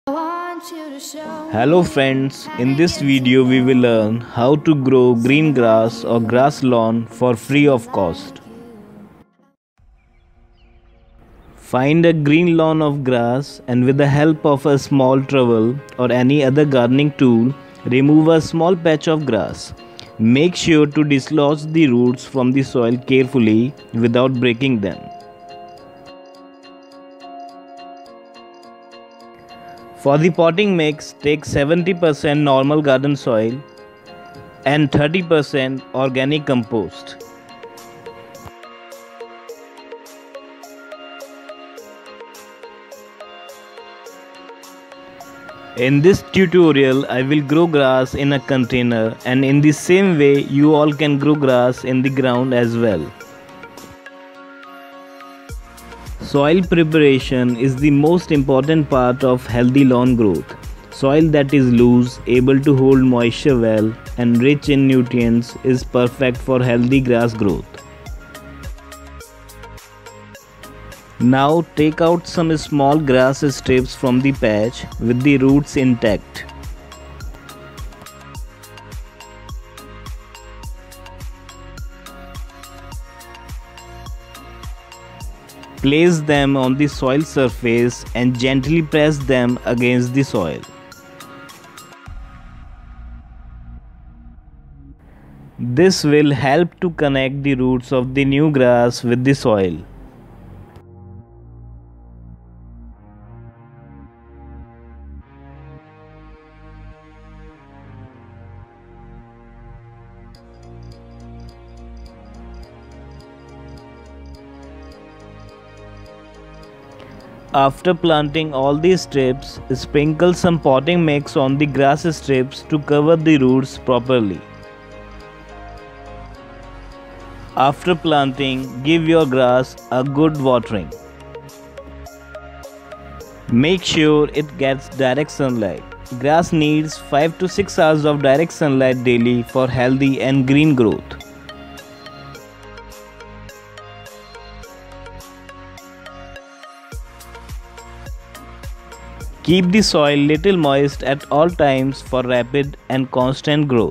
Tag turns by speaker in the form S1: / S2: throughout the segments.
S1: Hello friends, in this video we will learn how to grow green grass or grass lawn for free of cost. Find a green lawn of grass and with the help of a small trowel or any other gardening tool, remove a small patch of grass. Make sure to dislodge the roots from the soil carefully without breaking them. For the potting mix, take 70% normal garden soil and 30% organic compost. In this tutorial, I will grow grass in a container, and in the same way you all can grow grass in the ground as well. Soil preparation is the most important part of healthy lawn growth. Soil that is loose, able to hold moisture well, and rich in nutrients is perfect for healthy grass growth. Now take out some small grass strips from the patch with the roots intact. Place them on the soil surface and gently press them against the soil. This will help to connect the roots of the new grass with the soil. After planting all these strips, sprinkle some potting mix on the grass strips to cover the roots properly. After planting, give your grass a good watering. Make sure it gets direct sunlight. Grass needs 5 to 6 hours of direct sunlight daily for healthy and green growth. Keep the soil little moist at all times for rapid and constant growth.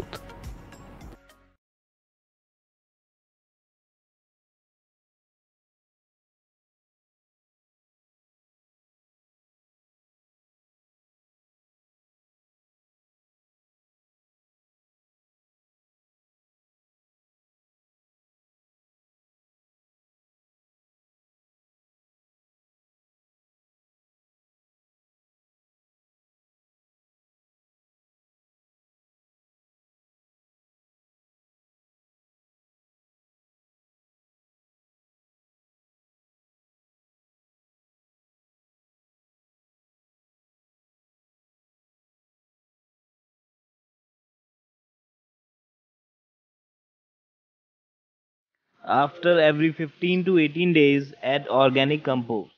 S1: After every 15 to 18 days, add organic compost.